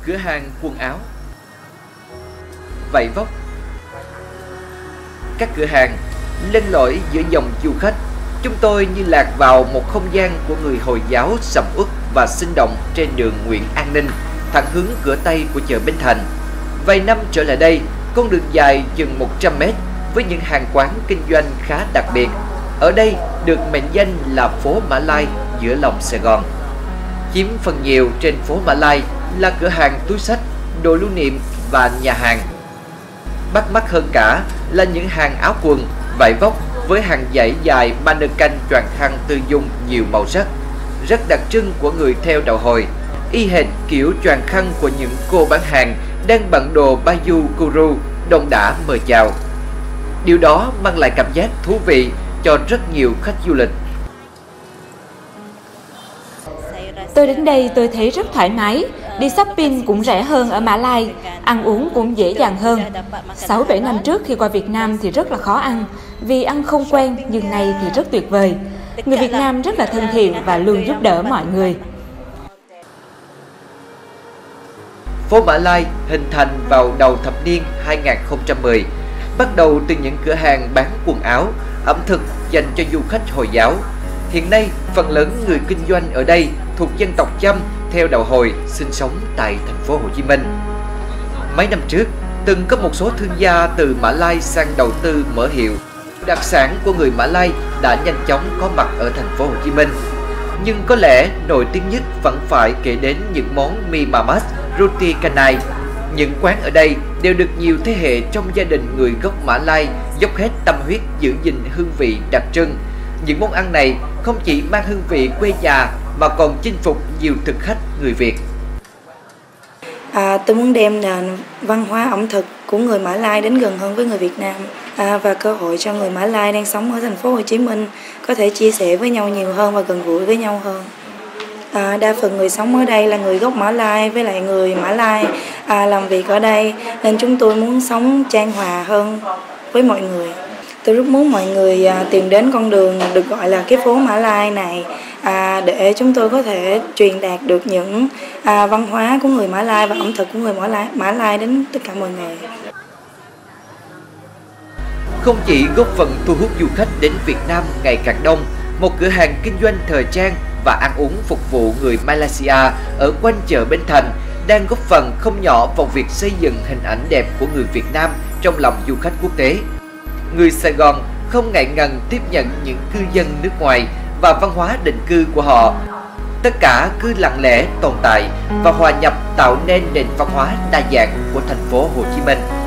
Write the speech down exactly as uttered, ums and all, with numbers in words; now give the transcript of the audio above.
cửa hàng quần áo, vải vóc. Các cửa hàng len lỏi giữa dòng du khách, chúng tôi như lạc vào một không gian của người Hồi giáo sầm uất và sinh động trên đường Nguyễn An Ninh, thẳng hướng cửa Tây của chợ Bến Thành. Vài năm trở lại đây, con đường dài chừng một trăm mét với những hàng quán kinh doanh khá đặc biệt. Ở đây được mệnh danh là phố Mã Lai giữa lòng Sài Gòn. Chiếm phần nhiều trên phố Mã Lai là cửa hàng túi xách, đồ lưu niệm và nhà hàng. Bắt mắt hơn cả là những hàng áo quần, vải vóc với hàng dãy dài mannequin choàng khăn tư dung nhiều màu sắc, rất đặc trưng của người theo đạo Hồi, y hệt kiểu choàng khăn của những cô bán hàng đang bận đồ Baju Guru đon đả mời chào. Điều đó mang lại cảm giác thú vị cho rất nhiều khách du lịch. Tôi đến đây tôi thấy rất thoải mái, đi shopping cũng rẻ hơn ở Mã Lai, ăn uống cũng dễ dàng hơn. sáu bảy năm trước khi qua Việt Nam thì rất là khó ăn, vì ăn không quen, nhưng nay thì rất tuyệt vời. Người Việt Nam rất là thân thiện và luôn giúp đỡ mọi người. Phố Mã Lai hình thành vào đầu thập niên hai nghìn không trăm mười, bắt đầu từ những cửa hàng bán quần áo, ẩm thực dành cho du khách Hồi giáo. Hiện nay, phần lớn người kinh doanh ở đây thuộc dân tộc Chăm theo đạo Hồi sinh sống tại thành phố Hồ Chí Minh. Mấy năm trước, từng có một số thương gia từ Mã Lai sang đầu tư mở hiệu. Đặc sản của người Mã Lai đã nhanh chóng có mặt ở thành phố Hồ Chí Minh. Nhưng có lẽ nổi tiếng nhất vẫn phải kể đến những món mì mamas, roti canai. Những quán ở đây đều được nhiều thế hệ trong gia đình người gốc Mã Lai dốc hết tâm huyết giữ gìn hương vị đặc trưng. Những món ăn này không chỉ mang hương vị quê nhà mà còn chinh phục nhiều thực khách người Việt. À, tôi muốn đem nền văn hóa ẩm thực của người Mã Lai đến gần hơn với người Việt Nam, à, và cơ hội cho người Mã Lai đang sống ở thành phố Hồ Chí Minh có thể chia sẻ với nhau nhiều hơn và gần gũi với nhau hơn. À, đa phần người sống ở đây là người gốc Mã Lai với lại người Mã Lai à, làm việc ở đây, nên chúng tôi muốn sống chan hòa hơn với mọi người. Tôi rất muốn mọi người à, tìm đến con đường được gọi là cái phố Mã Lai này à, để chúng tôi có thể truyền đạt được những à, văn hóa của người Mã Lai và ẩm thực của người Mã Lai, Mã Lai đến tất cả mọi người. Không chỉ góp phần thu hút du khách đến Việt Nam ngày càng đông, một cửa hàng kinh doanh thời trang và ăn uống phục vụ người Malaysia ở quanh chợ Bến Thành đang góp phần không nhỏ vào việc xây dựng hình ảnh đẹp của người Việt Nam trong lòng du khách quốc tế. Người Sài Gòn không ngại ngần tiếp nhận những cư dân nước ngoài và văn hóa định cư của họ. Tất cả cứ lặng lẽ tồn tại và hòa nhập tạo nên nền văn hóa đa dạng của thành phố Hồ Chí Minh.